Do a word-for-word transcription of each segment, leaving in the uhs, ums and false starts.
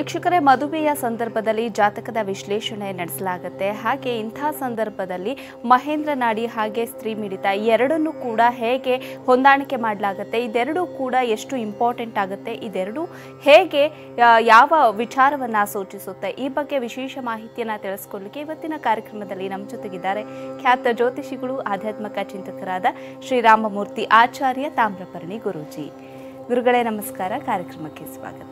ವೀಕ್ಷಕರೇ, ಮದುವೆಯ ಸಂದರ್ಭದಲ್ಲಿ ಜಾತಕದ ವಿಶ್ಲೇಷಣೆ ನಡೆಸಲಾಗುತ್ತೆ. ಹಾಗೆ ಇಂಥ ಸಂದರ್ಭದಲ್ಲಿ ಮಹೇಂದ್ರ ನಾಡಿ ಹಾಗೆ ಸ್ತ್ರೀ ಮಿಡಿತ ಎರಡನ್ನೂ ಕೂಡ ಹೇಗೆ ಹೊಂದಾಣಿಕೆ ಮಾಡಲಾಗುತ್ತೆ, ಇದೆರಡೂ ಕೂಡ ಎಷ್ಟು ಇಂಪಾರ್ಟೆಂಟ್ ಆಗುತ್ತೆ, ಇದೆರಡೂ ಹೇಗೆ ಯಾವ ವಿಚಾರವನ್ನು ಸೂಚಿಸುತ್ತೆ, ಈ ಬಗ್ಗೆ ವಿಶೇಷ ಮಾಹಿತಿಯನ್ನು ತಿಳಿಸ್ಕೊಳ್ಳಿಕ್ಕೆ ಇವತ್ತಿನ ಕಾರ್ಯಕ್ರಮದಲ್ಲಿ ನಮ್ಮ ಜೊತೆಗಿದ್ದಾರೆ ಖ್ಯಾತ ಜ್ಯೋತಿಷಿಗಳು, ಆಧ್ಯಾತ್ಮಿಕ ಚಿಂತಕರಾದ ಶ್ರೀರಾಮಮೂರ್ತಿ ಆಚಾರ್ಯ ತಾಮ್ರಪರ್ಣಿ ಗುರೂಜಿ. ಗುರುಗಳೇ ನಮಸ್ಕಾರ, ಕಾರ್ಯಕ್ರಮಕ್ಕೆ ಸ್ವಾಗತ.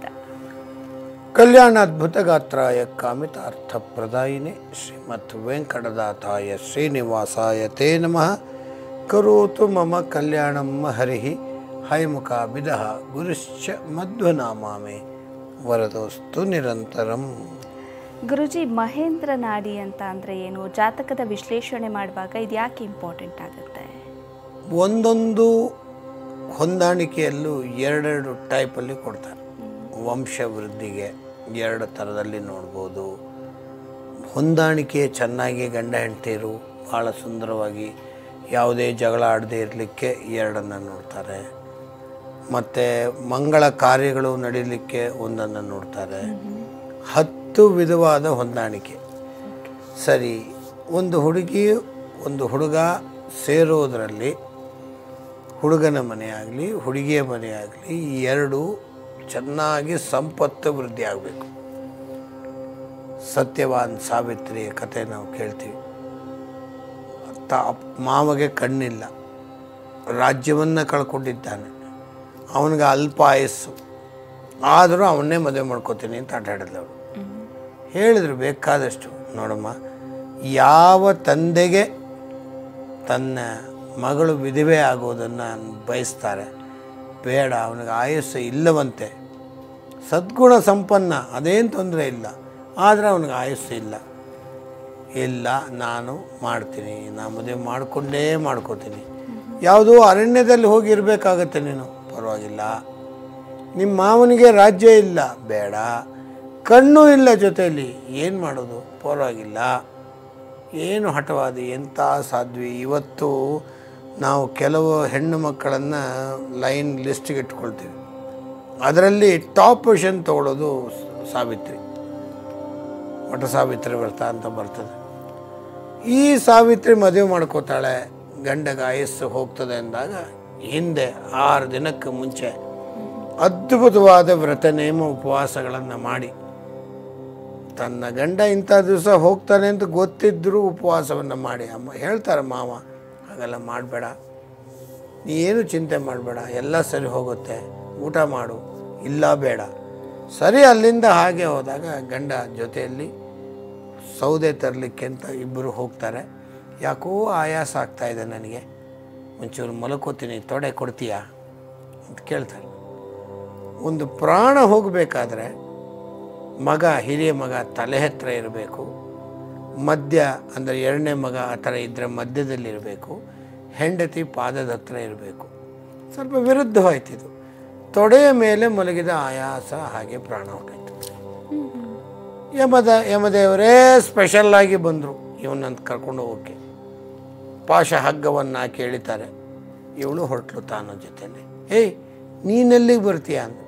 ಕಲ್ಯಾಣಾದ್ಭುತಗಾತ್ರಾಯ ಕಾಮಿತಾರ್ಥಪ್ರದಾಯಿನೇ ಶ್ರೀಮತ್ ವೆಂಕಟದಾತಾಯ ಶ್ರೀನಿವಾಸಾಯ ತೇ ನಮಃ. ಕರೋತು ಮಮ ಕಲ್ಯಾಣಂ ಹರಿಹಿ ಹೈಮುಖಾಭಿದಃ ಗುರುಶ್ಚ ಮಧ್ವನಾಮಾಮೇ ವರದೋಸ್ತು ನಿರಂತರಂ. ಗುರುಜಿ, ಮಹೇಂದ್ರ ನಾಡಿ ಅಂತ ಅಂದರೆ ಏನು? ಜಾತಕದ ವಿಶ್ಲೇಷಣೆ ಮಾಡುವಾಗ ಇದು ಯಾಕೆ ಇಂಪಾರ್ಟೆಂಟ್ ಆಗುತ್ತೆ? ಒಂದೊಂದು ಹೊಂದಾಣಿಕೆಯಲ್ಲೂ ಎರಡೆರಡು ಟೈಪಲ್ಲಿ ಕೊಡ್ತಾರೆ. ವಂಶವೃದ್ಧಿಗೆ ಎರಡು ಥರದಲ್ಲಿ ನೋಡ್ಬೋದು. ಹೊಂದಾಣಿಕೆ ಚೆನ್ನಾಗಿ ಗಂಡ ಹೆಂಡತಿಯರು ಭಾಳ ಸುಂದರವಾಗಿ ಯಾವುದೇ ಜಗಳ ಆಡದೇ ಇರಲಿಕ್ಕೆ ಎರಡನ್ನು ನೋಡ್ತಾರೆ. ಮತ್ತು ಮಂಗಳ ಕಾರ್ಯಗಳು ನಡೀಲಿಕ್ಕೆ ಒಂದನ್ನು ನೋಡ್ತಾರೆ. ಹತ್ತು ವಿಧವಾದ ಹೊಂದಾಣಿಕೆ. ಸರಿ, ಒಂದು ಹುಡುಗಿ ಒಂದು ಹುಡುಗ ಸೇರೋದರಲ್ಲಿ ಹುಡುಗನ ಮನೆ ಆಗಲಿ ಹುಡುಗಿಯ ಮನೆ ಆಗಲಿ ಎರಡು ಚೆನ್ನಾಗಿ ಸಂಪತ್ತು ವೃದ್ಧಿ ಆಗಬೇಕು. ಸತ್ಯವಾನ್ ಸಾವಿತ್ರಿಯ ಕಥೆ ನಾವು ಕೇಳ್ತೀವಿ. ತ ಮಾಮಗೆ ಕಣ್ಣಿಲ್ಲ, ರಾಜ್ಯವನ್ನು ಕಳ್ಕೊಂಡಿದ್ದಾನೆ, ಅವನಿಗೆ ಅಲ್ಪ ಆಯಸ್ಸು, ಆದರೂ ಅವನ್ನೇ ಮದುವೆ ಮಾಡ್ಕೋತೀನಿ ಅಂತ ಆಟ ಆಡಿದವಳು. ಹೇಳಿದ್ರು ಬೇಕಾದಷ್ಟು. ನೋಡಮ್ಮ, ಯಾವ ತಂದೆಗೆ ತನ್ನ ಮಗಳು ವಿಧವೆ ಆಗೋದನ್ನು ಬಯಸ್ತಾರೆ? ಬೇಡ, ಅವನಿಗೆ ಆಯಸ್ಸು ಇಲ್ಲವಂತೆ, ಸದ್ಗುಣ ಸಂಪನ್ನ, ಅದೇನು ತೊಂದರೆ ಇಲ್ಲ, ಆದರೆ ಅವನಿಗೆ ಆಯಸ್ಸು ಇಲ್ಲ. ಇಲ್ಲ, ನಾನು ಮಾಡ್ತೀನಿ, ನಾನು ಮದುವೆ ಮಾಡಿಕೊಂಡೇ ಮಾಡ್ಕೋತೀನಿ. ಯಾವುದೋ ಅರಣ್ಯದಲ್ಲಿ ಹೋಗಿ ಇರಬೇಕಾಗತ್ತೆ ನೀನು, ಪರವಾಗಿಲ್ಲ. ನಿಮ್ಮ ಮಾವನಿಗೆ ರಾಜ್ಯ ಇಲ್ಲ, ಬೇಡ. ಕಣ್ಣು ಇಲ್ಲ ಜೊತೆಯಲ್ಲಿ, ಏನು ಮಾಡೋದು, ಪರವಾಗಿಲ್ಲ. ಏನು ಹಠವಾದಿ, ಎಂಥ ಸಾಧ್ವಿ. ಇವತ್ತು ನಾವು ಕೆಲವು ಹೆಣ್ಣು ಮಕ್ಕಳನ್ನು ಲೈನ್ ಲಿಸ್ಟಿಗೆ ಇಟ್ಕೊಳ್ತೀವಿ. ಅದರಲ್ಲಿ ಟಾಪ್ ಪೊಸಿಷನ್ ತೊಗೊಳ್ಳೋದು ಸಾವಿತ್ರಿ, ವಟ ಸಾವಿತ್ರಿ ವ್ರತ ಅಂತ ಬರ್ತದೆ. ಈ ಸಾವಿತ್ರಿ ಮದುವೆ ಮಾಡ್ಕೋತಾಳೆ, ಗಂಡಗೆ ಆಯಸ್ಸು ಹೋಗ್ತದೆ ಅಂದಾಗ ಹಿಂದೆ ಆರು ದಿನಕ್ಕೆ ಮುಂಚೆ ಅದ್ಭುತವಾದ ವ್ರತ ನೇಮ ಉಪವಾಸಗಳನ್ನು ಮಾಡಿ, ತನ್ನ ಗಂಡ ಇಂಥ ದಿವಸ ಹೋಗ್ತಾನೆ ಅಂತ ಗೊತ್ತಿದ್ದರೂ ಉಪವಾಸವನ್ನು ಮಾಡಿ, ಅಮ್ಮ ಹೇಳ್ತಾರೆ ಮಾವ ಹಾಗೆಲ್ಲ ಮಾಡಬೇಡ, ಏನು ಚಿಂತೆ ಮಾಡಬೇಡ, ಎಲ್ಲ ಸರಿ ಹೋಗುತ್ತೆ, ಊಟ ಮಾಡು, ಇಲ್ಲ ಬೇಡ. ಸರಿ, ಅಲ್ಲಿಂದ ಹಾಗೆ ಹೋದಾಗ ಗಂಡ ಜೊತೆಯಲ್ಲಿ ಸೌದೆ ತರಲಿಕ್ಕೆ ಅಂತ ಇಬ್ಬರು ಹೋಗ್ತಾರೆ. ಯಾಕೋ ಆಯಾಸ ಆಗ್ತಾಯಿದೆ ನನಗೆ, ಒಂಚೂರು ಮಲ್ಕೋತೀನಿ, ತೊಡೆ ಕೊಡ್ತೀಯಾ ಅಂತ ಕೇಳ್ತಾರೆ. ಒಂದು ಪ್ರಾಣ ಹೋಗಬೇಕಾದ್ರೆ ಮಗ, ಹಿರಿಯ ಮಗ ತಲೆ ಹತ್ತಿರ ಇರಬೇಕು, ಮಧ್ಯ ಅಂದರೆ ಎರಡನೇ ಮಗ ಆ ಥರ ಇದ್ದರೆ ಮಧ್ಯದಲ್ಲಿರಬೇಕು, ಹೆಂಡತಿ ಪಾದದ ಹತ್ರ ಇರಬೇಕು. ಸ್ವಲ್ಪ ವಿರುದ್ಧವಾಯ್ತಿದು. ತೊಡೆಯ ಮೇಲೆ ಮಲಗಿದ ಆಯಾಸ, ಹಾಗೆ ಪ್ರಾಣ ಹೊರಟಾಯ್ತು. ಯಮದ ಯಮದೇವರೇ ಸ್ಪೆಷಲ್ಲಾಗಿ ಬಂದರು ಇವನಂತ ಕರ್ಕೊಂಡು ಹೋಗೋಕ್ಕೆ. ಪಾಶ ಹಗ್ಗವನ್ನು ಹಾಕಿ ಎಳಿತಾರೆ. ಇವಳು ಹೊರಟ್ಲು ತಾನು ಜೊತೆಯಲ್ಲಿ. ಏಯ್, ನೀನೆಲ್ಲಿಗೆ ಬರ್ತೀಯ ಅಂದ.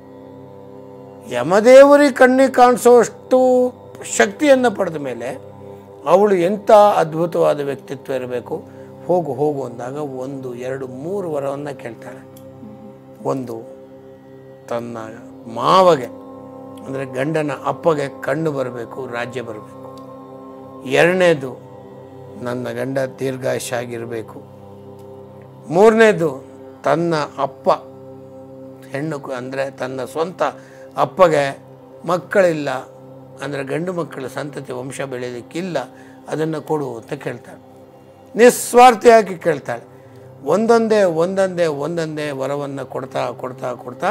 ಯಮದೇವರಿಗೆ ಕಣ್ಣಿಗೆ ಕಾಣಿಸೋಷ್ಟು ಶಕ್ತಿಯನ್ನು ಪಡೆದ ಮೇಲೆ ಅವಳು ಎಂಥ ಅದ್ಭುತವಾದ ವ್ಯಕ್ತಿತ್ವ ಇರಬೇಕು. ಹೋಗು ಹೋಗು ಅಂದಾಗ ಒಂದು ಎರಡು ಮೂರು ವರವನ್ನು ಕೇಳ್ತಾಳೆ. ಒಂದು, ತನ್ನ ಮಾವಗೆ ಅಂದರೆ ಗಂಡನ ಅಪ್ಪಗೆ ಕಣ್ಣು ಬರಬೇಕು, ರಾಜ್ಯ ಬರಬೇಕು. ಎರಡನೇದು, ನನ್ನ ಗಂಡ ದೀರ್ಘಾಯುಷ್ಯಾಗಿರಬೇಕು. ಮೂರನೇದು, ತನ್ನ ಅಪ್ಪ ಹೆಣ್ಣು ಅಂದರೆ ತನ್ನ ಸ್ವಂತ ಅಪ್ಪಗೆ ಮಕ್ಕಳಿಲ್ಲ, ಅಂದರೆ ಗಂಡು ಮಕ್ಕಳ ಸಂತತಿ ವಂಶ ಬೆಳೆಯೋದಕ್ಕಿಲ್ಲ, ಅದನ್ನು ಕೊಡು ಅಂತ ಕೇಳ್ತಾಳೆ. ನಿಸ್ವಾರ್ಥಿಯಾಗಿ ಕೇಳ್ತಾಳೆ. ಒಂದೊಂದೇ ಒಂದೊಂದೇ ಒಂದೊಂದೇ ವರವನ್ನು ಕೊಡ್ತಾ ಕೊಡ್ತಾ ಕೊಡ್ತಾ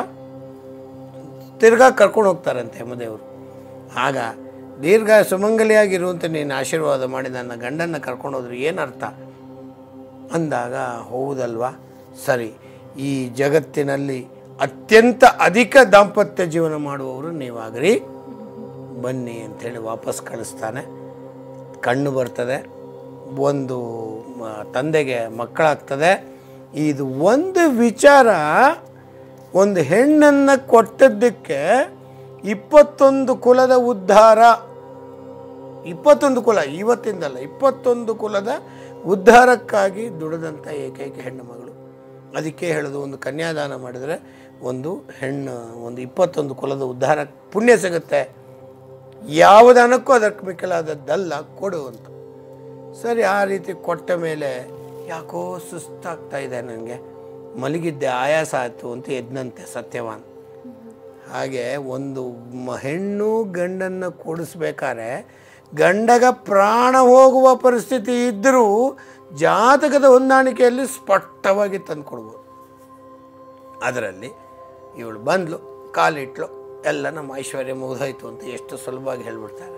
ತಿರ್ಗಾ ಕರ್ಕೊಂಡು ಹೋಗ್ತಾರಂತೆ ಯಮದೇವರು. ಆಗ ದೀರ್ಘ ಸುಮಂಗಲಿಯಾಗಿರುವಂಥ ನೀನು ಆಶೀರ್ವಾದ ಮಾಡಿ ನನ್ನ ಗಂಡನ್ನು ಕರ್ಕೊಂಡು ಹೋದ್ರೆ ಏನರ್ಥ ಅಂದಾಗ, ಹೌದಲ್ವಾ, ಸರಿ, ಈ ಜಗತ್ತಿನಲ್ಲಿ ಅತ್ಯಂತ ಅಧಿಕ ದಾಂಪತ್ಯ ಜೀವನ ಮಾಡುವವರು ನೀವಾಗ್ರಿ, ಬನ್ನಿ ಅಂಥೇಳಿ ವಾಪಸ್ ಕಳಿಸ್ತಾನೆ. ಕಣ್ಣು ಬರ್ತದೆ, ಒಂದು ತಂದೆಗೆ ಮಕ್ಕಳಾಗ್ತದೆ. ಇದು ಒಂದು ವಿಚಾರ ಒಂದು ಹೆಣ್ಣನ್ನು ಕೊಟ್ಟದ್ದಕ್ಕೆ ಇಪ್ಪತ್ತೊಂದು ಕುಲದ ಉದ್ಧಾರ, ಇಪ್ಪತ್ತೊಂದು ಕುಲ ಇವತ್ತಿಂದಲ್ಲ, ಇಪ್ಪತ್ತೊಂದು ಕುಲದ ಉದ್ಧಾರಕ್ಕಾಗಿ ದುಡಿದಂಥ ಏಕೈಕ ಹೆಣ್ಣು ಮಗಳು. ಅದಕ್ಕೆ ಹೇಳೋದು, ಒಂದು ಕನ್ಯಾದಾನ ಮಾಡಿದರೆ ಒಂದು ಹೆಣ್ಣು ಒಂದು ಇಪ್ಪತ್ತೊಂದು ಕುಲದ ಉದ್ಧಾರ ಪುಣ್ಯ ಸಿಗುತ್ತೆ, ಯಾವ ದಾನಕ್ಕೂ ಅದಕ್ಕೆ ಮಿಕ್ಕಲಾದದ್ದಲ್ಲ, ಕೊಡು ಅಂತ. ಸರಿ, ಆ ರೀತಿ ಕೊಟ್ಟ ಮೇಲೆ ಯಾಕೋ ಸುಸ್ತಾಗ್ತಾ ಇದೆ ನನಗೆ, ಮಲಗಿದ್ದೆ, ಆಯಾಸ ಆಯಿತು ಅಂತ ಎದ್ನಂತೆ ಸತ್ಯವಾನ್. ಹಾಗೆ ಒಂದು ಹೆಣ್ಣು ಗಂಡನ್ನು ಕೂಡಿಸ್ಬೇಕಾದ್ರೆ ಗಂಡಗ ಪ್ರಾಣ ಹೋಗುವ ಪರಿಸ್ಥಿತಿ ಇದ್ದರೂ ಜಾತಕದ ಹೊಂದಾಣಿಕೆಯಲ್ಲಿ ಸ್ಪಷ್ಟವಾಗಿ ತಂದು ಕೊಡ್ಬೋದು. ಅದರಲ್ಲಿ ಇವಳು ಬಂದ್ಲು, ಕಾಲಿಟ್ಲು, ಎಲ್ಲ ನಮ್ಮ ಐಶ್ವರ್ಯ ಮುಗಿದೋಯ್ತು ಅಂತ ಎಷ್ಟು ಸುಲಭವಾಗಿ ಹೇಳ್ಬಿಡ್ತಾರೆ.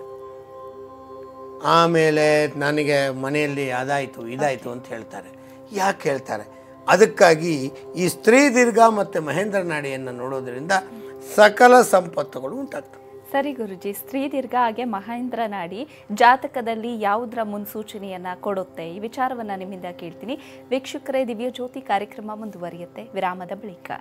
ಆಮೇಲೆ ನನಗೆ ಮನೆಯಲ್ಲಿ ಅದಾಯಿತು ಇದಾಯಿತು ಅಂತ ಹೇಳ್ತಾರೆ. ಯಾಕೆ ಹೇಳ್ತಾರೆ? ಅದಕ್ಕಾಗಿ ಈ ಸ್ತ್ರೀ ದೀರ್ಘ ಮತ್ತು ಮಹೇಂದ್ರ ನಾಡಿಯನ್ನು ನೋಡೋದ್ರಿಂದ ಸಕಲ ಸಂಪತ್ತುಗಳು ಉಂಟಾಗ್ತವೆ. ಸರಿ ಗುರುಜಿ, ಸ್ತ್ರೀ ದೀರ್ಘ ಹಾಗೆ ಮಹೇಂದ್ರ ನಾಡಿ ಜಾತಕದಲ್ಲಿ ಯಾವುದರ ಮುನ್ಸೂಚನೆಯನ್ನ ಕೊಡುತ್ತೆ, ಈ ವಿಚಾರವನ್ನ ನಿಮ್ಮಿಂದ ಕೇಳ್ತೀನಿ. ವೀಕ್ಷಕರೇ, ದಿವ್ಯ ಜ್ಯೋತಿ ಕಾರ್ಯಕ್ರಮ ಮುಂದುವರಿಯುತ್ತೆ ವಿರಾಮದ ಬಳಿಕ.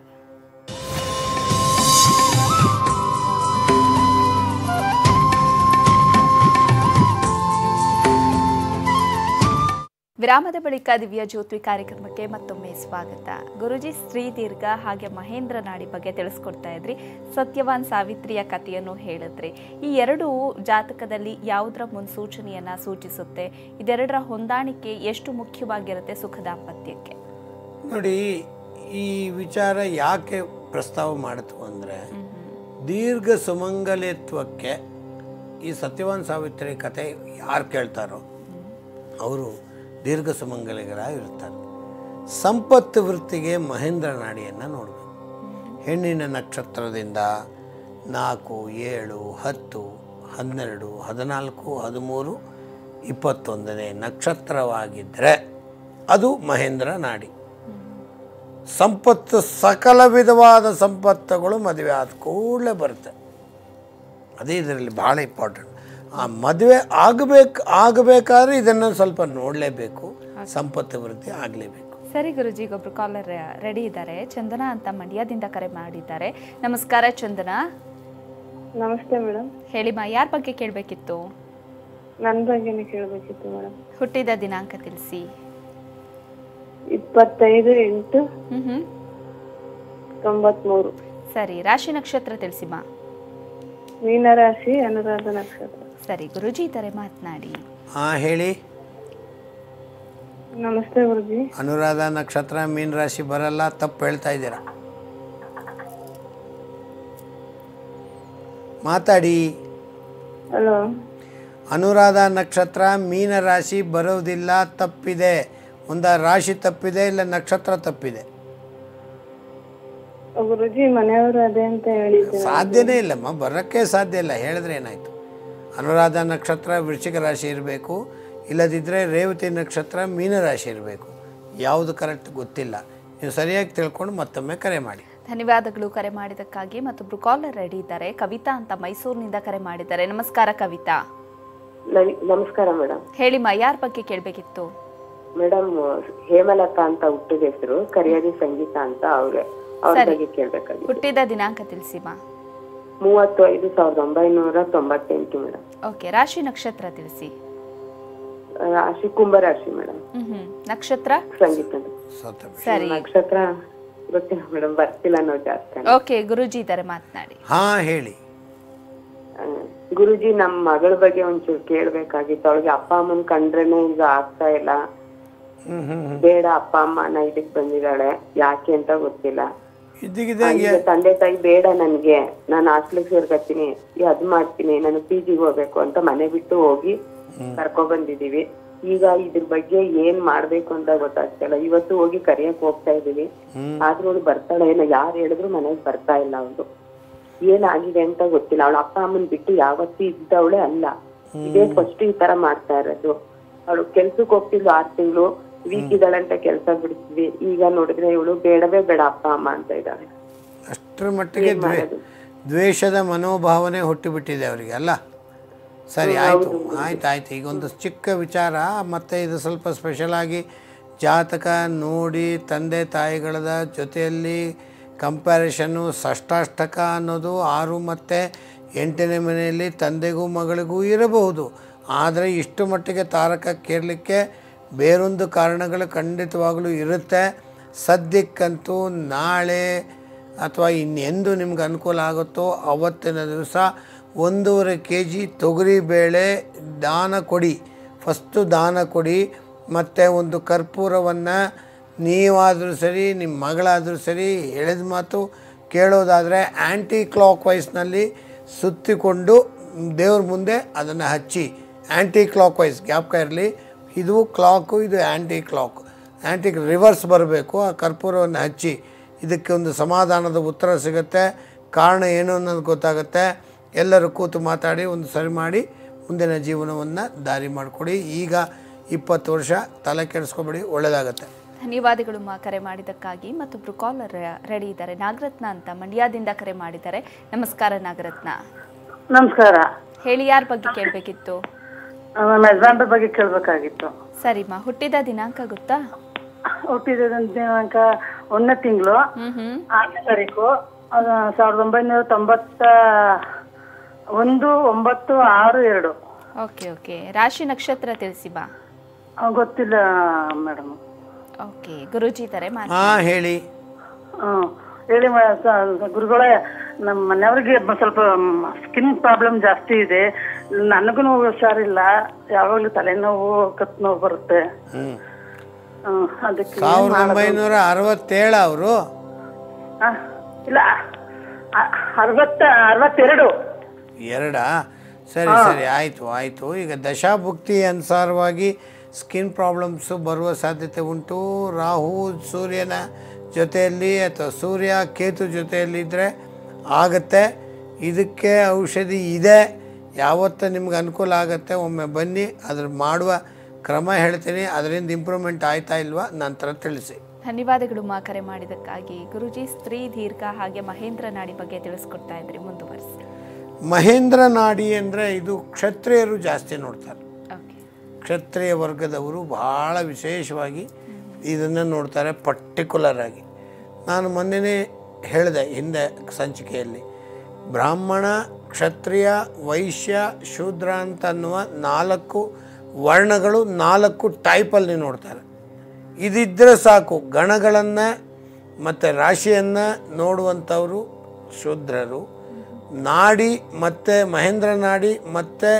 ವಿರಾಮದ ಬಳಿಕ ದಿವ್ಯ ಜ್ಯೋತಿ ಕಾರ್ಯಕ್ರಮಕ್ಕೆ ಮತ್ತೊಮ್ಮೆ ಸ್ವಾಗತ. ಗುರುಜಿ, ಸ್ತ್ರೀ ದೀರ್ಘ ಹಾಗೆ ಮಹೇಂದ್ರ ನಾಡಿ ಬಗ್ಗೆ ತಿಳಿಸ್ಕೊಡ್ತಾ ಇದ್ರಿ, ಸತ್ಯವಾನ್ ಸಾವಿತ್ರಿಯ ಕಥೆಯನ್ನು ಹೇಳಿದ್ರಿ. ಈ ಎರಡು ಜಾತಕದಲ್ಲಿ ಯಾವುದರ ಮುನ್ಸೂಚನೆಯನ್ನ ಸೂಚಿಸುತ್ತೆ? ಇದೆರಡರ ಹೊಂದಾಣಿಕೆ ಎಷ್ಟು ಮುಖ್ಯವಾಗಿರುತ್ತೆ ಸುಖ ದಾಂಪತ್ಯಕ್ಕೆ? ನೋಡಿ, ಈ ವಿಚಾರ ಯಾಕೆ ಪ್ರಸ್ತಾವ ಮಾಡಿತು ಅಂದರೆ, ದೀರ್ಘ ಸುಮಂಗಲಿತ್ವಕ್ಕೆ ಈ ಸತ್ಯವಾನ್ ಸಾವಿತ್ರಿ ಕಥೆ ಯಾರು ಕೇಳ್ತಾರೋ ಅವರು ದೀರ್ಘ ಸುಮಂಗಲಿಗಳಾಗಿರ್ತಾರೆ. ಸಂಪತ್ತು ವೃತ್ತಿಗೆ ಮಹೇಂದ್ರ ನಾಡಿಯನ್ನು ನೋಡಬೇಕು. ಹೆಣ್ಣಿನ ನಕ್ಷತ್ರದಿಂದ ನಾಲ್ಕು, ಏಳು, ಹತ್ತು, ಹನ್ನೆರಡು, ಹದಿನಾಲ್ಕು, ಹದಿಮೂರು, ಇಪ್ಪತ್ತೊಂದನೇ ನಕ್ಷತ್ರವಾಗಿದ್ದರೆ ಅದು ಮಹೇಂದ್ರ ನಾಡಿ. ಸಂಪತ್ತು, ಸಕಲ ವಿಧವಾದ ಸಂಪತ್ತುಗಳು ಮದುವೆ ಆದ ಕೂಡಲೇ ಬರುತ್ತೆ. ಅದೇ ಇದರಲ್ಲಿ ಭಾಳ ಇಂಪಾರ್ಟೆಂಟ್. ಆ ಮದುವೆ ಆಗಬೇಕು ಆಗಬೇಕಾದ್ರೆ ಇದನ್ನು ಸ್ವಲ್ಪ ನೋಡಲೇಬೇಕು, ಸಂಪತ್ತು ವೃದ್ಧಿ ಆಗಲೇಬೇಕು. ಸರಿ ಗುರುಜಿ, ಒಬ್ರು ಕಾಲರ್ ರೆಡಿ ಇದ್ದಾರೆ. ಚಂದನಾ ಅಂತ ಮಂಡ್ಯದಿಂದ ಕರೆ ಮಾಡಿದ್ದಾರೆ. ನಮಸ್ಕಾರ ಚಂದನಾ. ನಮಸ್ತೆ ಮೇಡಮ್. ಹೇಳಿ ಮಾ, ಯಾರ ಬಗ್ಗೆ ಕೇಳಬೇಕಿತ್ತು? ನನ್ನ ಬಗ್ಗೆನೇ ಕೇಳಬೇಕಿತ್ತು ಮೇಡಮ್. ಹುಟ್ಟಿದ ದಿನಾಂಕ ತಿಳಿಸಿ. ಇಪ್ಪತ್ತೈದು ಎಂಟು ಹ್ಮ್ ಹ್ಮ್ ತೊಂಬತ್ಮೂರು. ಸರಿ, ರಾಶಿ ನಕ್ಷತ್ರ ತಿಳಿಸಿ ಮಾ. ಮೀನರಾಶಿ, ಅನುರಾಧ ನಕ್ಷತ್ರ. ಸರಿ ಗುರುಜಿ ಇದ್ದಾರೆ, ಮಾತನಾಡಿ. ಹಾ, ಹೇಳಿ. ನಮಸ್ತೆ ಗುರುಜಿ. ಅನುರಾಧ ನಕ್ಷತ್ರ ಮೀನ ರಾಶಿ ಬರಲ್ಲ, ತಪ್ಪು ಹೇಳ್ತಾ ಇದ್ದೀರಾ. ಮಾತಾಡಿ. ಹಲೋ. ಅನುರಾಧ ನಕ್ಷತ್ರ ಮೀನ ರಾಶಿ ಬರೋದಿಲ್ಲ, ತಪ್ಪಿದೆ. ಒಂದು ರಾಶಿ ತಪ್ಪಿದೆ, ಇಲ್ಲ ನಕ್ಷತ್ರ ತಪ್ಪಿದೆ. ಗುರುಜಿ, ಮನೆಯವರು ಅದೇ ಅಂತ ಹೇಳಿದ್ರು. ಸಾಧ್ಯನೇ ಇಲ್ಲಮ್ಮ, ಬರೋಕ್ಕೆ ಸಾಧ್ಯ ಇಲ್ಲ. ಹೇಳಿದ್ರೆ ಏನಾಯಿತು? ಅನುರಾಧ ನಕ್ಷತ್ರ ವೃಶ್ಚಿಕ ರಾಶಿ ಇರಬೇಕು, ಇಲ್ಲದಿದ್ದರೆ ರೇವತಿ ನಕ್ಷತ್ರ ಮೀನರಾಶಿ ಇರಬೇಕು. ಯಾವುದು ಕರೆಕ್ಟ್ ಗೊತ್ತಿಲ್ಲ. ನೀವು ಸರಿಯಾಗಿ ತಿಳ್ಕೊಂಡು ಮತ್ತೊಮ್ಮೆ ಕರೆ ಮಾಡಿ. ಧನ್ಯವಾದಗಳು ಕರೆ ಮಾಡಿದ್ದಕ್ಕಾಗಿ. ಮತ್ತೊಬ್ರು ಕಾಲರ್ ರೆಡಿ ಇದ್ದಾರೆ. ಕವಿತಾ ಅಂತ ಮೈಸೂರಿನಿಂದ ಕರೆ ಮಾಡಿದ್ದಾರೆ. ನಮಸ್ಕಾರ ಕವಿತಾ. ನಮಸ್ಕಾರ ಮೇಡಮ್. ಹೇಳಿ ಮಾ, ಯಾರ ಬಗ್ಗೆ ಕೇಳಬೇಕಿತ್ತು? ಮೇಡಮ್, ಹೇಮಲತಾ ಅಂತ ಹುಟ್ಟಿದ ಹೆಸರು, ಕರಿಯಾದಿ ಸಂಗೀತ ಅಂತ ಅವ್ರೆ ಅವ್ರ ಬಗ್ಗೆ ಕೇಳಬೇಕಾಗಿ. ಹುಟ್ಟಿದ ದಿನಾಂಕ ತಿಳಿಸಿ ಮಾ. ಮೂವತ್ತು ಐದು ಸಾವಿರದ ಒಂಬೈನೂರ ತೊಂಬತ್ತೆಂಟು ಮೇಡಮ್. ಓಕೆ, ರಾಶಿ ನಕ್ಷತ್ರ ತಿಳಿಸಿ. ರಾಶಿ ಕುಂಭರಾಶಿ ಮೇಡಮ್. ಹ್ಮ್ ಹ್ಮ್ ನಕ್ಷತ್ರ ಸಂಗೀತ. ಸರಿ, ನಕ್ಷತ್ರ ಗೊತ್ತಿಲ್ಲ ಮೇಡಮ್, ಬರ್ತಿಲ್ಲ ನಾವು ಜಾಸ್ತಿ. ಓಕೆ, ಗುರುಜಿ ಇದ್ದಾರೆ, ಮಾತನಾಡಿ. ಹಾ, ಹೇಳಿ. ಗುರುಜಿ, ನಮ್ಮ ಮಗಳ ಬಗ್ಗೆ ಒಂಚೂರು ಕೇಳ್ಬೇಕಾಗಿತ್ತು. ಅವಳಿಗೆ ಅಪ್ಪ ಅಮ್ಮನ್ ಕಂಡ್ರೇನು ಈಗ ಆಗ್ತಾ ಇಲ್ಲ. ಬೇಡ ಅಪ್ಪ ಅಮ್ಮನ ಇದಕ್ ಬಂದಿದ್ದಾಳೆ, ಯಾಕೆ ಅಂತ ಗೊತ್ತಿಲ್ಲ. ತಂದೆ ತಾಯಿ ಬೇಡ ನನ್ಗೆ, ನಾನು ಹಾಸ್ಟೆಲ್ಗೆ ಸೇರ್ಕತ್ತೀನಿ, ಅದ್ ಮಾಡ್ತೀನಿ, ನಾನು ಪಿ ಜಿಗೆ ಹೋಗ್ಬೇಕು ಅಂತ ಮನೆ ಬಿಟ್ಟು ಹೋಗಿ ಕರ್ಕೊ ಬಂದಿದೀವಿ. ಈಗ ಇದ್ರ ಬಗ್ಗೆ ಏನ್ ಮಾಡ್ಬೇಕು ಅಂತ ಗೊತ್ತಾಗ್ತಿಲ್ಲ. ಇವತ್ತು ಹೋಗಿ ಕರಿಯಕ್ ಹೋಗ್ತಾ ಇದೀವಿ, ಆದ್ರೂ ಅವಳು ಬರ್ತಾಳೆ ಏನೋ, ಯಾರು ಹೇಳಿದ್ರು ಮನೆಗ್ ಬರ್ತಾ ಇಲ್ಲ. ಅವಳು ಏನಾಗಿದೆ ಅಂತ ಗೊತ್ತಿಲ್ಲ. ಅವಳ ಅಪ್ಪ ಅಮ್ಮನ್ ಬಿಟ್ಟು ಯಾವತ್ತೂ ಇದ್ದವಳೆ ಅಲ್ಲ, ಇದೇ ಫಸ್ಟ್ ಈ ತರ ಮಾಡ್ತಾ ಇರೋದು. ಅವಳು ಕೆಲ್ಸಕ್ಕೆ ಹೋಗ್ತಿದ್ಲು, ಆರ್ ತಿಂಗಳು ವೀಕ್ ಇದ್ದಾಳಂತ ಕೆಲಸ ಬಿಡ್ತಿದ್ವಿ. ಈಗ ನೋಡಿದ್ರೆ ಇವಳು ಬೇಡವೇ ಬೇಡ ಅಪ್ಪ ಅಮ್ಮ ಅಂತ ಇದ್ದಾಳೆ. ಅಷ್ಟರ ಮಟ್ಟಿಗೆ ದ್ವೇಷದ ಮನೋಭಾವನೆ ಹುಟ್ಟಿಬಿಟ್ಟಿದೆ ಅವರಿಗೆ ಅಲ್ಲ. ಸರಿ, ಆಯಿತು ಆಯ್ತು ಆಯ್ತು ಈಗ ಒಂದು ಚಿಕ್ಕ ವಿಚಾರ, ಮತ್ತು ಇದು ಸ್ವಲ್ಪ ಸ್ಪೆಷಲಾಗಿ ಜಾತಕ ನೋಡಿ ತಂದೆ ತಾಯಿಗಳ ಜೊತೆಯಲ್ಲಿ ಕಂಪ್ಯಾರಿಷನ್ನು. ಷಷ್ಟಾಷ್ಟಕ ಅನ್ನೋದು ಆರು ಮತ್ತು ಎಂಟನೇ ಮನೆಯಲ್ಲಿ ತಂದೆಗೂ ಮಗಳಿಗೂ ಇರಬಹುದು. ಆದರೆ ಇಷ್ಟು ಮಟ್ಟಿಗೆ ತಾರಕಕ್ಕೇರಲಿಕ್ಕೆ ಬೇರೊಂದು ಕಾರಣಗಳು ಖಂಡಿತವಾಗಲೂ ಇರುತ್ತೆ. ಸದ್ಯಕ್ಕಂತೂ ನಾಳೆ ಅಥವಾ ಇನ್ನೆಂದು ನಿಮ್ಗೆ ಅನುಕೂಲ ಆಗುತ್ತೋ ಅವತ್ತಿನ ದಿವಸ ಒಂದೂವರೆ ಕೆ ಜಿ ತೊಗರಿಬೇಳೆ ದಾನ ಕೊಡಿ. ಫಸ್ಟು ದಾನ ಕೊಡಿ. ಮತ್ತು ಒಂದು ಕರ್ಪೂರವನ್ನು ನೀವಾದರೂ ಸರಿ, ನಿಮ್ಮ ಮಗಳಾದರೂ ಸರಿ, ಹೇಳಿದ ಮಾತು ಕೇಳೋದಾದರೆ ಆ್ಯಂಟಿ ಕ್ಲಾಕ್ ವೈಸ್ನಲ್ಲಿ ಸುತ್ತಿಕೊಂಡು ದೇವ್ರ ಮುಂದೆ ಅದನ್ನು ಹಚ್ಚಿ. ಆ್ಯಂಟಿ ಕ್ಲಾಕ್ ವೈಸ್ ಜ್ಞಾಪಕ ಇರಲಿ, ಇದು ಕ್ಲಾಕು, ಇದು ಆ್ಯಂಟಿ ಕ್ಲಾಕ್. ಆ್ಯಂಟಿ ರಿವರ್ಸ್ ಬರಬೇಕು. ಆ ಕರ್ಪೂರವನ್ನು ಹಚ್ಚಿ. ಇದಕ್ಕೆ ಒಂದು ಸಮಾಧಾನದ ಉತ್ತರ ಸಿಗುತ್ತೆ. ಕಾರಣ ಏನು ಅನ್ನೋದು ಗೊತ್ತಾಗುತ್ತೆ. ಎಲ್ಲರೂ ಕೂತು ಮಾತಾಡಿ ಒಂದು ಸರಿ ಮಾಡಿ ಮುಂದಿನ ಜೀವನವನ್ನು ದಾರಿ ಮಾಡಿಕೊಡಿ. ಈಗ ಇಪ್ಪತ್ತು ವರ್ಷ ತಲೆ ಕೆಡಿಸ್ಕೊಬೇಡಿ, ಒಳ್ಳೆಯದಾಗತ್ತೆ. ಧನ್ಯವಾದಗಳು ಮಾ ಕರೆ ಮಾಡಿದ್ದಕ್ಕಾಗಿ. ಮತ್ತೊಬ್ರು ಕಾಲರ್ ರೆಡಿ ಇದ್ದಾರೆ, ನಾಗರತ್ನ ಅಂತ ಮಂಡ್ಯದಿಂದ ಕರೆ ಮಾಡಿದ್ದಾರೆ. ನಮಸ್ಕಾರ ನಾಗರತ್ನ. ನಮಸ್ಕಾರ. ಹೇಳಿ, ಯಾರ ಬಗ್ಗೆ ಕೇಳಬೇಕಿತ್ತು? ನಮ್ಮ ಯಜಮಾನ್ರ ಬಗ್ಗೆ ಕೇಳಬೇಕಾಗಿತ್ತು. ಸರಿಮಾ, ಹುಟ್ಟಿದ ದಿನಾಂಕ ಗೊತ್ತಾ? ಹುಟ್ಟಿದ ದಿನಾಂಕ ಒಂದನೇ ತಿಂಗಳು ಆರನೇ ತಾರೀಕು ಸಾವಿರದ ಒಂಬೈನೂರ ತೊಂಬತ್ತ ಒಂದು ಒಂಬತ್ತು ಆರು ಎರಡು. Okay okay. ರಾಶಿ ನಕ್ಷತ್ರ ತಿಳಿಸಿ ಬಾ. ಗೊತ್ತಿಲ್ಲ ಮೇಡಮ್. ಓಕೆ, ಗುರೂಜಿ ಇದ್ದಾರೆ, ಹಾಂ ಹೇಳಿ. ಹ್ಞೂ ಹೇಳಿ ಗುರುಗಳೇ. ನಮ್ಮ ಮನೆಯವ್ರಿಗೆ ಸ್ವಲ್ಪ ಸ್ಕಿನ್ ಪ್ರಾಬ್ಲಮ್ ಜಾಸ್ತಿ ಇದೆ. ನನಗೂ ಹುಷಾರಿಲ್ಲ, ಯಾವಾಗಲೂ ತಲೆನೋವು ಕತ್ತು ನೋವು ಬರುತ್ತೆ. ಅದಕ್ಕೆ ಸಾವಿರದ ಒಂಬೈನೂರ ಅರವತ್ತೇಳು ಅವರು ಇಲ್ಲ ಅರವತ್ತ ಅರವತ್ತೆರಡು ಎರಡಾ? ಸರಿ ಸರಿ, ಆಯಿತು ಆಯಿತು. ಈಗ ದಶಾಭುಕ್ತಿ ಅನುಸಾರವಾಗಿ ಸ್ಕಿನ್ ಪ್ರಾಬ್ಲಮ್ಸು ಬರುವ ಸಾಧ್ಯತೆ ಉಂಟು. ರಾಹು ಸೂರ್ಯನ ಜೊತೆಯಲ್ಲಿ ಅಥವಾ ಸೂರ್ಯ ಕೇತು ಜೊತೆಯಲ್ಲಿದ್ದರೆ ಆಗುತ್ತೆ. ಇದಕ್ಕೆ ಔಷಧಿ ಇದೆ. ಯಾವತ್ತು ನಿಮ್ಗೆ ಅನುಕೂಲ ಆಗುತ್ತೆ ಒಮ್ಮೆ ಬನ್ನಿ, ಅದ್ರ ಮಾಡುವ ಕ್ರಮ ಹೇಳ್ತೀನಿ. ಅದರಿಂದ ಇಂಪ್ರೂವ್ಮೆಂಟ್ ಆಯ್ತಾ ಇಲ್ವಾ ನಂತರ ತಿಳಿಸಿ. ಧನ್ಯವಾದಗಳು ಮಾ ಕರೆ ಮಾಡಿದ್ದಕ್ಕಾಗಿ. ಗುರುಜಿ, ಸ್ತ್ರೀ ದೀರ್ಘ ಹಾಗೆ ಮಹೇಂದ್ರ ನಾಡಿ ಬಗ್ಗೆ ತಿಳಿಸ್ಕೊಡ್ತಾ ಇದ್ರಿ, ಮುಂದುವರಿಸಿ. ಮಹೇಂದ್ರ ನಾಡಿ ಅಂದರೆ ಇದು ಕ್ಷತ್ರಿಯರು ಜಾಸ್ತಿ ನೋಡ್ತಾರೆ. ಕ್ಷತ್ರಿಯ ವರ್ಗದವರು ಭಾಳ ವಿಶೇಷವಾಗಿ ಇದನ್ನು ನೋಡ್ತಾರೆ, ಪರ್ಟಿಕ್ಯುಲರ್ ಆಗಿ. ನಾನು ಮೊನ್ನೆನೇ ಹೇಳಿದೆ ಹಿಂದೆ ಸಂಚಿಕೆಯಲ್ಲಿ, ಬ್ರಾಹ್ಮಣ, ಕ್ಷತ್ರಿಯ, ವೈಶ್ಯ, ಶೂದ್ರ ಅಂತ ಅನ್ನುವ ನಾಲ್ಕು ವರ್ಣಗಳು ನಾಲ್ಕು ಟೈಪಲ್ಲಿ ನೋಡ್ತಾರೆ. ಇದಿದ್ದರೆ ಸಾಕು. ಗಣಗಳನ್ನು ಮತ್ತು ರಾಶಿಯನ್ನು ನೋಡುವಂಥವರು ಶೂದ್ರರು. ನಾಡಿ ಮತ್ತು ಮಹೇಂದ್ರ ನಾಡಿ ಮತ್ತು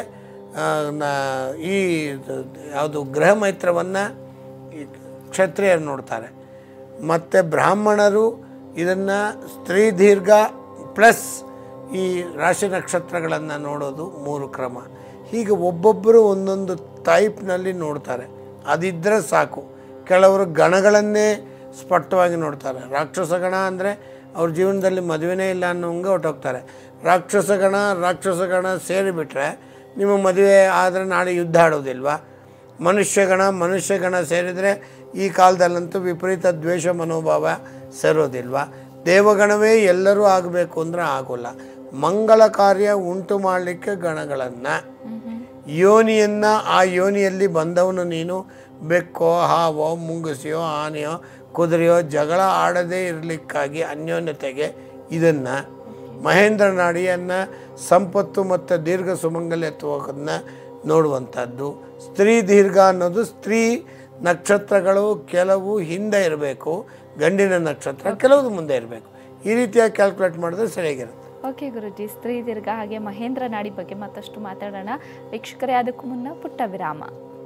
ಈ ಯಾವುದು ಗ್ರಹ ಮೈತ್ರವನ್ನು ಕ್ಷತ್ರಿಯರು ನೋಡ್ತಾರೆ. ಮತ್ತು ಬ್ರಾಹ್ಮಣರು ಇದನ್ನು ಸ್ತ್ರೀ ದೀರ್ಘ ಪ್ಲಸ್ ಈ ರಾಶಿ ನಕ್ಷತ್ರಗಳನ್ನು ನೋಡೋದು ಮೂರು ಕ್ರಮ. ಹೀಗೆ ಒಬ್ಬೊಬ್ಬರು ಒಂದೊಂದು ಟೈಪ್ನಲ್ಲಿ ನೋಡ್ತಾರೆ. ಅದಿದ್ದರೆ ಸಾಕು. ಕೆಲವರು ಗಣಗಳನ್ನೇ ಸ್ಪಷ್ಟವಾಗಿ ನೋಡ್ತಾರೆ. ರಾಕ್ಷಸ ಗಣ ಅಂದರೆ ಅವ್ರ ಜೀವನದಲ್ಲಿ ಮದುವೆನೇ ಇಲ್ಲ ಅನ್ನೋಂಗೆ ಹೊರಟೋಗ್ತಾರೆ. ರಾಕ್ಷಸ ಗಣ ರಾಕ್ಷಸ ಗಣ ಸೇರಿಬಿಟ್ರೆ ನಿಮ್ಮ ಮದುವೆ ಆದರೆ ನಾಳೆ ಯುದ್ಧ ಆಡೋದಿಲ್ವಾ? ಮನುಷ್ಯಗಣ ಮನುಷ್ಯಗಣ ಸೇರಿದರೆ ಈ ಕಾಲದಲ್ಲಂತೂ ವಿಪರೀತ ದ್ವೇಷ ಮನೋಭಾವ ಸೇರೋದಿಲ್ವಾ? ದೇವಗಣವೇ ಎಲ್ಲರೂ ಆಗಬೇಕು ಅಂದರೆ ಆಗೋಲ್ಲ. ಮಂಗಳ ಕಾರ್ಯ ಉಂಟು ಮಾಡಲಿಕ್ಕೆ ಗಣಗಳನ್ನು, ಯೋನಿಯನ್ನು, ಆ ಯೋನಿಯಲ್ಲಿ ಬಂದವನು ನೀನು ಬೆಕ್ಕೋ ಹಾವೋ ಮುಂಗುಸಿಯೋ ಆನೆಯೋ ಕುದುರೆಯೋ ಜಗಳ ಆಡದೇ ಇರಲಿಕ್ಕಾಗಿ ಅನ್ಯೋನ್ಯತೆಗೆ ಇದನ್ನು ಮಹೇಂದ್ರ ನಾಡಿಯನ್ನು ಸಂಪತ್ತು ಮತ್ತು ದೀರ್ಘ ಸುಮಂಗಲ್ಯತ್ವವನ್ನು ನೋಡುವಂಥದ್ದು. ಸ್ತ್ರೀ ದೀರ್ಘ ಅನ್ನೋದು ಸ್ತ್ರೀ ನಕ್ಷತ್ರಗಳು ಕೆಲವು ಹಿಂದೆ ಇರಬೇಕು, ಗಂಡಿನ ನಕ್ಷತ್ರ ಕೆಲವು ಮುಂದೆ ಇರಬೇಕು. ಈ ರೀತಿಯಾಗಿ ಕ್ಯಾಲ್ಕುಲೇಟ್ ಮಾಡಿದ್ರೆ ಸರಿಯಾಗಿರುತ್ತೆ. ಓಕೆ ಗುರುಜಿ, ಸ್ತ್ರೀ ದೀರ್ಘ ಹಾಗೆ ಮಹೇಂದ್ರ ನಾಡಿ ಬಗ್ಗೆ ಮತ್ತಷ್ಟು ಮಾತಾಡೋಣ. ವೀಕ್ಷಕರೇ, ಅದಕ್ಕೂ ಮುನ್ನ ಪುಟ್ಟ ವಿರಾಮ.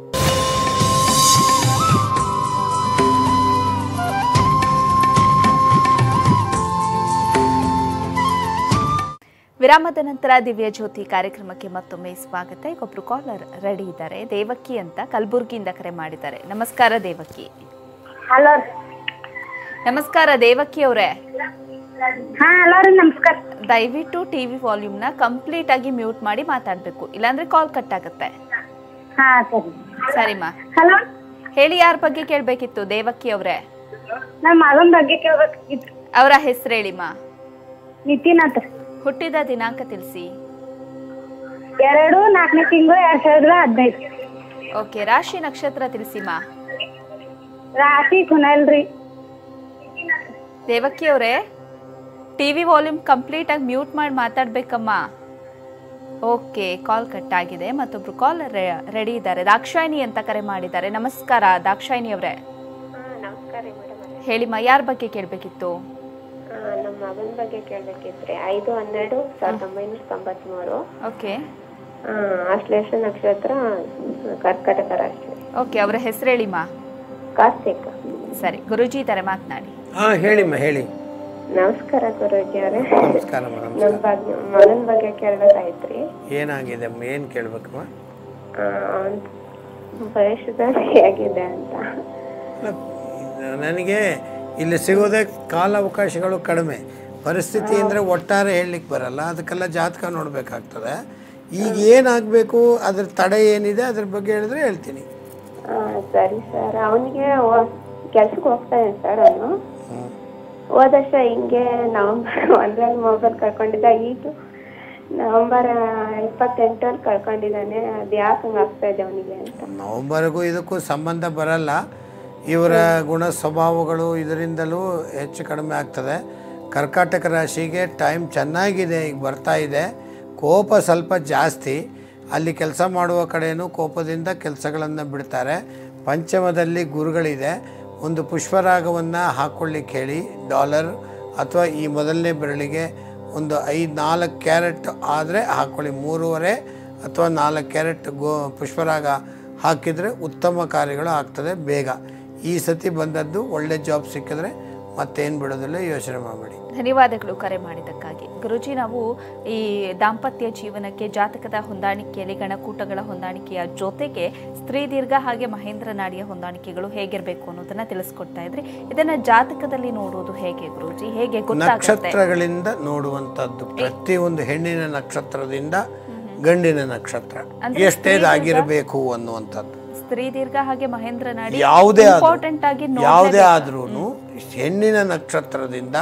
ವಿರಾಮದ ನಂತರ ದಿವ್ಯ ಜ್ಯೋತಿ ಕಾರ್ಯಕ್ರಮಕ್ಕೆ ಮತ್ತೊಮ್ಮೆ ಸ್ವಾಗತ. ಈಗೊಬ್ರು ಕಾಲರ್ ರೆಡಿ ಇದ್ದಾರೆ, ದೇವಕಿ ಅಂತ, ಕಲಬುರಗಿಯಿಂದ ಕರೆ ಮಾಡಿದ್ದಾರೆ. ನಮಸ್ಕಾರ ದೇವಕಿ. ಹಲೋ. ನಮಸ್ಕಾರ ದೇವಕಿ ಅವರೇ. ಹಾ ಹಲೋ ರೀ, ನಮಸ್ಕಾರ. ದಯವಿಟ್ಟು ಟಿವಿ ವಾಲ್ಯೂಮ್ನ ಕಂಪ್ಲೀಟ್ ಆಗಿ ಮ್ಯೂಟ್ ಮಾಡಿ ಮಾತಾಡಬೇಕು, ಇಲ್ಲಾಂದ್ರೆ ಕಾಲ್ ಕಟ್ ಆಗುತ್ತೆ. ಹಾ ಸರಿ. ಸರಿಮಾ, ಹಲೋ ಹೇಳಿ, ಯಾರ ಬಗ್ಗೆ ಕೇಳಬೇಕಿತ್ತು ದೇವಕಿ ಅವರೇ? ನಮ್ಮ ಮಗನ ಬಗ್ಗೆ ಕೇಳಬೇಕಿತ್ತು. ಅವರ ಹೆಸರು ಹೇಳಿಮಾ. ನಿತಿನ್ ಅಂತ. ಹುಟ್ಟಿದ ದಿನಾಂಕ ತಿಳಿಸಿ. ಎರಡು ನಾಲ್ಕನೇ ತಿಂಗಳು ಎರಡ್ ಸಾವಿರದ ಹದಿನೈದು. ಓಕೆ, ರಾಶಿ ನಕ್ಷತ್ರ ತಿಳಿಸಿಮಾ. ರಾಶಿ ಕುನಲ್ರಿ. ದೇವಕಿ ಅವರೇ, ಟಿವಿ ವಾಲ್ಯೂಮ್ ಕಂಪ್ಲೀಟ್ ಆಗಿ ಮ್ಯೂಟ್ ಮಾಡಿ ಮಾತಾಡ್ಬೇಕಮ್ಮ. ಓಕೆ, ಕಾಲ್ ಕಟ್ ಆಗಿದೆ. ಮತ್ತೊಬ್ರು ಕಾಲ್ ರೆಡಿ ಇದ್ದಾರೆ. ದಾಕ್ಷಾಯಿನಿ ಅಂತ ಕರೆ ಮಾಡಿದ್ದಾರೆ. ನಮಸ್ಕಾರ ದಾಕ್ಷಾಯಿನಿ ಅವರೇ. ನಮಸ್ಕಾರ ಮೇಡಮ್. ಹೇಳಿಮ್ಮ, ಯಾರ ಬಗ್ಗೆ ಕೇಳಬೇಕಿತ್ತು? ನಮ್ಮ ಮಗನ ಬಗ್ಗೆ ಕೇಳಬೇಕಿದ್ರೆ ಐದು ಹನ್ನೆರಡು ಸಾವಿರದ ಒಂಬೈನೂರ ತೊಂಬತ್ಮೂರು. ಓಕೆ. ಆಶ್ಲೇಷ ನಕ್ಷತ್ರ, ಕರ್ಕಟಕ ರಾಶಿ. ಓಕೆ, ಅವರ ಹೆಸರು ಹೇಳಿಮ್ಮ. ಕಾರ್ತಿಕ್. ಸರಿ, ಗುರುಜಿ ಇದ್ದಾರೆ, ಮಾತನಾಡಿ. ಹಾಂ ಹೇಳಿಮ್ಮ, ಹೇಳಿ. ನಮಸ್ಕಾರ ಗುರುಜಿ ಅವರೇ. ನಮಸ್ಕಾರ ಮೇಡಮ್. ನಮ್ಮ ಬಗ್ಗೆ ಮಗನ ಬಗ್ಗೆ ಕೇಳಬೇಕಾಯ್ತ್ರಿ. ಏನಾಗಿದೆ ಅಮ್ಮ, ಏನು ಕೇಳಬೇಕಮ್ಮ? ಅವನ ಭವಿಷ್ಯದಲ್ಲಿ ಹೇಗಿದೆ ಅಂತ. ನನಗೆ ಇಲ್ಲಿ ಸಿಗೋದೇ ಕಾಲಾವಕಾಶಗಳು ಕಡಿಮೆ. ಪರಿಸ್ಥಿತಿ ಅಂದರೆ ಒಟ್ಟಾರೆ ಹೇಳಲಿಕ್ಕೆ ಬರಲ್ಲ, ಅದಕ್ಕೆಲ್ಲ ಜಾತಕ ನೋಡಬೇಕಾಗ್ತದೆ. ಈಗ ಏನಾಗಬೇಕು, ಅದ್ರ ತಡೆ ಏನಿದೆ ಅದ್ರ ಬಗ್ಗೆ ಹೇಳಿದ್ರೆ ಹೇಳ್ತೀನಿ. ಸರಿ ಸರ್. ಅವನಿಗೆ ಕೆಲ್ಸಕ್ಕೆ ಹೋಗ್ತಾ ಇದ್ದಾನೆ ಸರ್. ಅವನು ಹೋದ ವರ್ಷ ಹಿಂಗೆ ನವಂಬರ್ ಒಂದರಲ್ಲಿ ಮೊಬೈಲ್ ಕಳ್ಕೊಂಡಿದ್ದ. ಈಗ ನವಂಬರ್ ಇಪ್ಪತ್ತೆಂಟರಲ್ಲಿ ಕಳ್ಕೊಂಡಿದ್ದಾನೆ. ಅದು ಯಾಕೆ ಹಂಗೆ ಆಗ್ತಾ ಇದೆ ಅವನಿಗೆ ಅಂತ. ನವಂಬರ್ಗೂ ಇದಕ್ಕೂ ಸಂಬಂಧ ಬರಲ್ಲ. ಇವರ ಗುಣ ಸ್ವಭಾವಗಳು ಇದರಿಂದಲೂ ಹೆಚ್ಚು ಕಡಿಮೆ ಆಗ್ತದೆ. ಕರ್ಕಾಟಕ ರಾಶಿಗೆ ಟೈಮ್ ಚೆನ್ನಾಗಿದೆ, ಈಗ ಬರ್ತಾ ಇದೆ. ಕೋಪ ಸ್ವಲ್ಪ ಜಾಸ್ತಿ. ಅಲ್ಲಿ ಕೆಲಸ ಮಾಡುವ ಕಡೆಯೂ ಕೋಪದಿಂದ ಕೆಲಸಗಳನ್ನು ಬಿಡ್ತಾರೆ. ಪಂಚಮದಲ್ಲಿ ಗುರುಗಳಿದೆ. ಒಂದು ಪುಷ್ಪರಾಗವನ್ನು ಹಾಕ್ಕೊಳ್ಳಿಕ್ಕೆ ಹೇಳಿ, ಡಾಲರ್ ಅಥವಾ ಈ ಮೊದಲನೇ ಬೆರಳಿಗೆ ಒಂದು ಐದು ನಾಲ್ಕು ಕ್ಯಾರೆಟ್ ಆದರೆ ಹಾಕ್ಕೊಳ್ಳಿ. ಮೂರುವರೆ ಅಥವಾ ನಾಲ್ಕು ಕ್ಯಾರೆಟ್ ಗೋ ಪುಷ್ಪರಾಗ ಹಾಕಿದರೆ ಉತ್ತಮ ಕಾರ್ಯಗಳು ಆಗ್ತದೆ ಬೇಗ. ಈ ಸತಿ ಬಂದದ್ದು ಒಳ್ಳೆ ಜಾಬ್ ಸಿಕ್ಕಿದ್ರೆ ಮತ್ತೇನು ಬಿಡೋದಿಲ್ಲ, ಯೋಚನೆ ಮಾಡಬೇಡಿ. ಧನ್ಯವಾದಗಳು ಕರೆ ಮಾಡಿದ್ದಕ್ಕಾಗಿ. ಗುರುಜಿ, ನಾವು ಈ ದಾಂಪತ್ಯ ಜೀವನಕ್ಕೆ ಜಾತಕದ ಹೊಂದಾಣಿಕೆಯಲ್ಲಿ ಗಣಕೂಟಗಳ ಹೊಂದಾಣಿಕೆಯ ಜೊತೆಗೆ ಸ್ತ್ರೀ ದೀರ್ಘ ಹಾಗೆ ಮಹೇಂದ್ರ ನಾಡಿಯ ಹೊಂದಾಣಿಕೆಗಳು ಹೇಗಿರಬೇಕು ಅನ್ನೋದನ್ನ ತಿಳಿಸ್ಕೊಡ್ತಾ ಇದ್ರಿ. ಇದನ್ನ ಜಾತಕದಲ್ಲಿ ನೋಡುವುದು ಹೇಗೆ ಗುರುಜಿ? ಹೇಗೆ ಗೊತ್ತಾಗುತ್ತೆ? ನಕ್ಷತ್ರಗಳಿಂದ ನೋಡುವಂಥದ್ದು. ಪ್ರತಿಯೊಂದು ಹೆಣ್ಣಿನ ನಕ್ಷತ್ರದಿಂದ ಗಂಡಿನ ನಕ್ಷತ್ರ ಎಷ್ಟೇದಾಗಿರಬೇಕು ಅನ್ನುವಂಥದ್ದು. ಸ್ತ್ರೀ ದೀರ್ಘ ಹಾಗೆ ಮಹೇಂದ್ರ ನಾಡಿ ಯಾವುದೇ ಇಂಪಾರ್ಟೆಂಟ್ ಆಗಿ ಯಾವುದೇ ಆದ್ರೂ ಹೆಣ್ಣಿನ ನಕ್ಷತ್ರದಿಂದ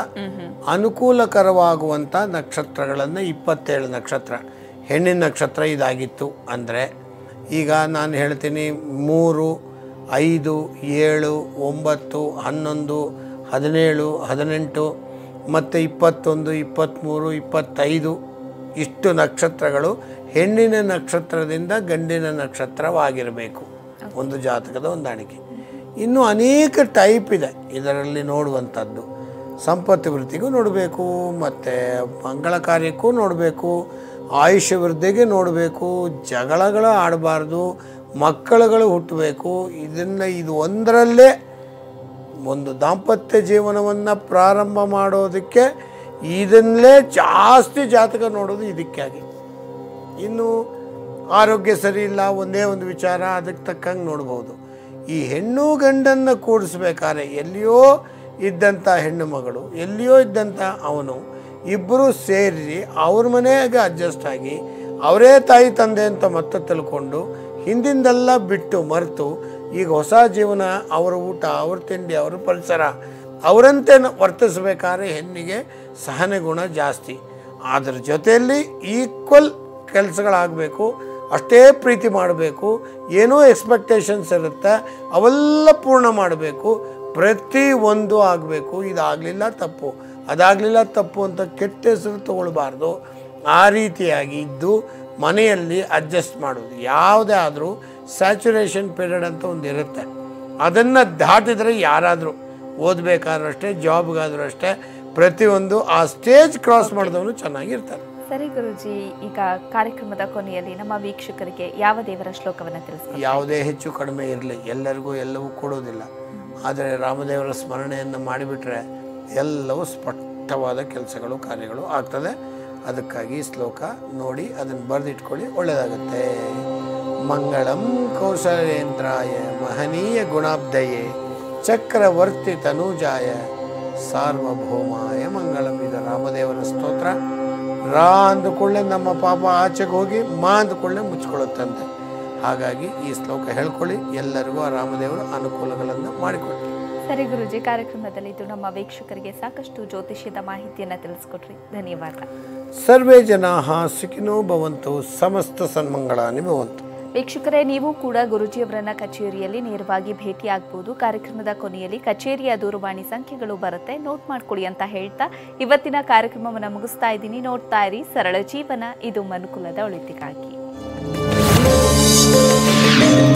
ಅನುಕೂಲಕರವಾಗುವಂಥ ನಕ್ಷತ್ರಗಳನ್ನು ಇಪ್ಪತ್ತೇಳು ನಕ್ಷತ್ರ. ಹೆಣ್ಣಿನ ನಕ್ಷತ್ರ ಇದಾಗಿತ್ತು ಅಂದರೆ ಈಗ ನಾನು ಹೇಳ್ತೀನಿ, ಮೂರು ಐದು ಏಳು ಒಂಬತ್ತು ಹನ್ನೊಂದು ಹದಿನೇಳು ಹದಿನೆಂಟು ಮತ್ತು ಇಪ್ಪತ್ತೊಂದು ಇಪ್ಪತ್ತ್ಮೂರು ಇಪ್ಪತ್ತೈದು ಇಷ್ಟು ನಕ್ಷತ್ರಗಳು ಹೆಣ್ಣಿನ ನಕ್ಷತ್ರದಿಂದ ಗಂಡಿನ ನಕ್ಷತ್ರವಾಗಿರಬೇಕು ಒಂದು ಜಾತಕದ ಹೊಂದಾಣಿಕೆ. ಇನ್ನು ಅನೇಕ ಟೈಪ್ ಇದೆ ಇದರಲ್ಲಿ ನೋಡುವಂಥದ್ದು. ಸಂಪತ್ತು ವೃತ್ತಿಗೂ ನೋಡಬೇಕು, ಮತ್ತು ಮಂಗಳ ಕಾರ್ಯಕ್ಕೂ ನೋಡಬೇಕು, ಆಯುಷ್ಯ ವೃದ್ಧಿಗೆ ನೋಡಬೇಕು, ಜಗಳಗಳು ಆಡಬಾರ್ದು, ಮಕ್ಕಳುಗಳು ಹುಟ್ಟಬೇಕು. ಇದನ್ನು ಇದು ಒಂದರಲ್ಲೇ ಒಂದು ದಾಂಪತ್ಯ ಜೀವನವನ್ನು ಪ್ರಾರಂಭ ಮಾಡೋದಕ್ಕೆ ಇದನ್ನಲೇ ಜಾಸ್ತಿ ಜಾತಕ ನೋಡೋದು ಇದಕ್ಕಾಗಿ. ಇನ್ನು ಆರೋಗ್ಯ ಸರಿ ಇಲ್ಲ, ಒಂದೇ ಒಂದು ವಿಚಾರ, ಅದಕ್ಕೆ ತಕ್ಕಂಗೆ ನೋಡ್ಬೋದು. ಈ ಹೆಣ್ಣು ಗಂಡನ್ನು ಕೂಡಿಸ್ಬೇಕಾದ್ರೆ ಎಲ್ಲಿಯೋ ಇದ್ದಂಥ ಹೆಣ್ಣು ಮಗಳು, ಎಲ್ಲಿಯೋ ಇದ್ದಂಥ ಅವನು, ಇಬ್ಬರು ಸೇರಿ ಅವ್ರ ಮನೆಯಾಗ ಅಡ್ಜಸ್ಟ್ ಆಗಿ ಅವರೇ ತಾಯಿ ತಂದೆ ಅಂತ ಮತ್ತೆ ತಿಳ್ಕೊಂಡು ಹಿಂದಿಂದೆಲ್ಲ ಬಿಟ್ಟು ಮರೆತು ಈಗ ಹೊಸ ಜೀವನ, ಅವರ ಊಟ, ಅವ್ರ ತಿಂಡಿ, ಅವ್ರ ಪರಿಸರ, ಅವರಂತೆ ವರ್ತಿಸಬೇಕಾದ್ರೆ ಹೆಣ್ಣಿಗೆ ಸಹನೆ ಗುಣ ಜಾಸ್ತಿ. ಅದರ ಜೊತೆಯಲ್ಲಿ ಈಕ್ವಲ್ ಕೆಲಸಗಳಾಗಬೇಕು, ಅಷ್ಟೇ ಪ್ರೀತಿ ಮಾಡಬೇಕು. ಏನೋ ಎಕ್ಸ್ಪೆಕ್ಟೇಷನ್ಸ್ ಇರುತ್ತೆ, ಅವೆಲ್ಲ ಪೂರ್ಣ ಮಾಡಬೇಕು. ಪ್ರತಿ ಒಂದು ಆಗಬೇಕು. ಇದಾಗಲಿಲ್ಲ ತಪ್ಪು, ಅದಾಗಲಿಲ್ಲ ತಪ್ಪು ಅಂತ ಕೆಟ್ಟ ಹೆಸರು ತಗೊಳ್ಬಾರ್ದು. ಆ ರೀತಿಯಾಗಿ ಇದ್ದು ಮನೆಯಲ್ಲಿ ಅಡ್ಜಸ್ಟ್ ಮಾಡೋದು. ಯಾವುದೇ ಆದರೂ ಸ್ಯಾಚುರೇಷನ್ ಪೀರಿಯಡ್ ಅಂತ ಒಂದು ಇರುತ್ತೆ. ಅದನ್ನು ದಾಟಿದರೆ ಯಾರಾದರೂ ಓದಬೇಕಾದ್ರೂ ಅಷ್ಟೇ, ಜಾಬ್ಗಾದರೂ ಅಷ್ಟೇ, ಪ್ರತಿಯೊಂದು ಆ ಸ್ಟೇಜ್ ಕ್ರಾಸ್ ಮಾಡಿದವನು ಚೆನ್ನಾಗಿರ್ತಾರೆ. ಸರಿ ಗುರುಜಿ, ಈಗ ಕಾರ್ಯಕ್ರಮದ ಕೊನೆಯಲ್ಲಿ ನಮ್ಮ ವೀಕ್ಷಕರಿಗೆ ಯಾವ ದೇವರ ಶ್ಲೋಕವನ್ನು ತಿಳಿಸ್ತಾರೆ? ಯಾವುದೇ ಹೆಚ್ಚು ಕಡಿಮೆ ಇರಲಿ, ಎಲ್ಲರಿಗೂ ಎಲ್ಲವೂ ಕೊಡೋದಿಲ್ಲ. ಆದರೆ ರಾಮದೇವರ ಸ್ಮರಣೆಯನ್ನು ಮಾಡಿಬಿಟ್ರೆ ಎಲ್ಲವೂ ಸ್ಪಷ್ಟವಾದ ಕೆಲಸಗಳು ಕಾರ್ಯಗಳು ಆಗ್ತದೆ. ಅದಕ್ಕಾಗಿ ಶ್ಲೋಕ ನೋಡಿ ಅದನ್ನು ಬರೆದಿಟ್ಕೊಳ್ಳಿ, ಒಳ್ಳೆಯದಾಗುತ್ತೆ. ಮಂಗಳಂ ಕೌಶಲೇಂದ್ರಾಯ ಮಹನೀಯ ಗುಣಾಬ್ಧಯೇ ಚಕ್ರವರ್ತಿ ತನೂಜಾಯ ಸಾರ್ವಭೌಮಾಯ ಮಂಗಳಂ. ಇದು ರಾಮದೇವರ ಸ್ತೋತ್ರ. ರಾ ಅಂದುಕೊಳ್ಳೆ ನಮ್ಮ ಪಾಪ ಆಚೆಗೆ ಹೋಗಿ, ಮಾ ಅಂದುಕೊಳ್ಳೆ ಮುಚ್ಕೊಳ್ಳುತ್ತಂತೆ. ಹಾಗಾಗಿ ಈ ಶ್ಲೋಕ ಹೇಳ್ಕೊಳ್ಳಿ, ಎಲ್ಲರಿಗೂ ಆ ರಾಮದೇವರು ಅನುಕೂಲಗಳನ್ನು ಮಾಡಿಕೊಡಿ. ಸರಿ ಗುರುಜಿ, ಕಾರ್ಯಕ್ರಮದಲ್ಲಿ ಇದು ನಮ್ಮ ವೀಕ್ಷಕರಿಗೆ ಸಾಕಷ್ಟು ಜ್ಯೋತಿಷ್ಯದ ಮಾಹಿತಿಯನ್ನು ತಿಳಿಸ್ಕೊಟ್ರಿ, ಧನ್ಯವಾದ. ಸರ್ವೇ ಜನಾಃ ಸುಖಿನೋ ಭವಂತು, ಸಮಸ್ತ ಸನ್ಮಂಗಳಾನಿ ಭವಂತು. ವೀಕ್ಷಕರೇ, ನೀವು ಕೂಡ ಗುರೂಜಿಯವರನ್ನ ಕಚೇರಿಯಲ್ಲಿ ನೇರವಾಗಿ ಭೇಟಿಯಾಗಬಹುದು. ಕಾರ್ಯಕ್ರಮದ ಕೊನೆಯಲ್ಲಿ ಕಚೇರಿಯ ದೂರವಾಣಿ ಸಂಖ್ಯೆಗಳು ಬರುತ್ತೆ, ನೋಟ್ ಮಾಡ್ಕೊಳ್ಳಿ ಅಂತ ಹೇಳ್ತಾ ಇವತ್ತಿನ ಕಾರ್ಯಕ್ರಮವನ್ನು ಮುಗಿಸ್ತಾ ಇದ್ದೀನಿ. ನೋಡ್ತಾ ಇರಿ ಸರಳ ಜೀವನ, ಇದು ಮನುಕುಲದ ಒಳಿತಿಗಾಗಿ.